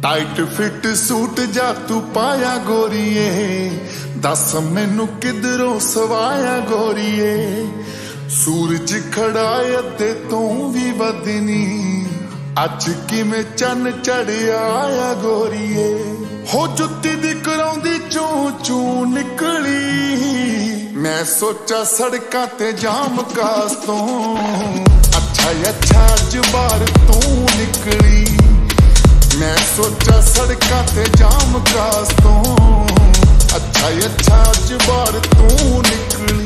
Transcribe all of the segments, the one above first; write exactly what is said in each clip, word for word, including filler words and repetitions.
Tight fit suit जा तू पाया गोरीए, दस मैनू किधरों सवाया गोरीए। सूरज खड़ा ते तू भी बदनी, अज किवें चन चढ़िया आया गोरीए। हो जुत्ती दी कराउंदी चू चू निकली, मैं सोचा सड़कां ते जाम कास तो अच्छा अच्छा अज बाहर तू निकली। मैं सोचा सड़कां ते जाम कास तो अच्छा अच्छा अज बाहर तू निकली।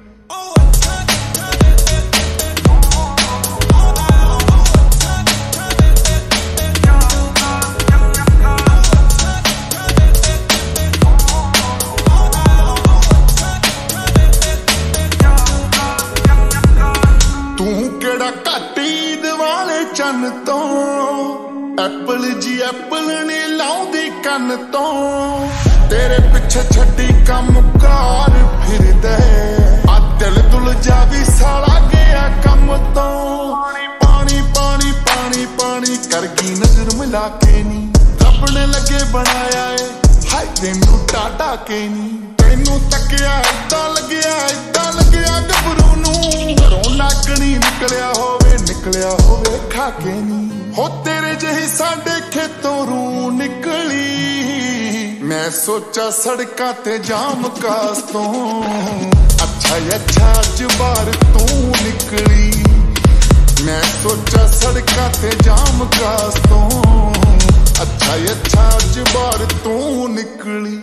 चन तो एप्पल जी एप्पल ने लाउंदी कन तो, तेरे पिछे छड्डी कम कार फिर दे। आ दिल दुल जा भी साला गया कम तो, पानी पानी पानी पानी कर गई नजर मिला के नी। रब ने लगे बनाया है हाय तेनू टाटा के नी। तेनू तकिया इदा लग्या इदा लग्या गबरू नू, घरों नागनी निकलिया होवे निकलिया होवे खा के नी। हो तेरे जही साडे खेतों रू निकली, मैं सोचा सड़कां ते जाम कास तो अच्छा अच्छा अज बाहर तू निकली। मैं सोचा सड़कां ते जाम कास तो अच्छा अच्छा अज बाहर तू निकली।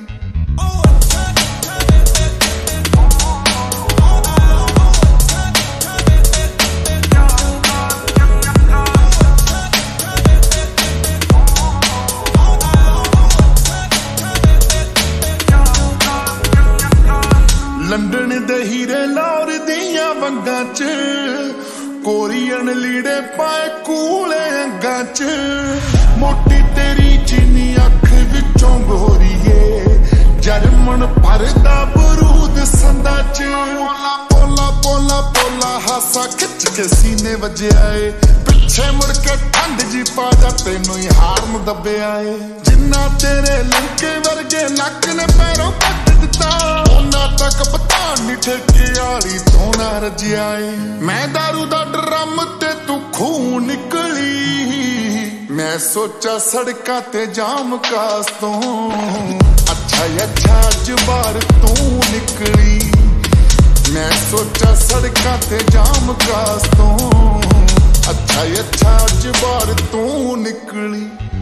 लंडन दे हीरे लाहौर दियां वंगां च, कोरियन लीड़े पाए कूले अंगां च। मोटी तेरी चीनी अख विचों गोरीए, जर्मन भरदा बरूद संदा च। पोला पोला पोला हासा खिच के सीने वजया ए, पिछे मुड़ के ठंड जी पा जा तेनू ही हारन दबया ए। जिन्ना तेरे लंके वर्गे लक ने पैरों पट दिता, उन्ना तक पता नी ठेके आली तो ना रजिया ए। मैं दारू दा ड्रम ते तू खून निकली, मैं सोचा सड़कां ते जाम कास तो अच्छा अच्छा अज बाहर तू निकली। मैं सोचा सड़कां ते जाम कास तो अच्छा अच्छा अज बाहर तू निकली।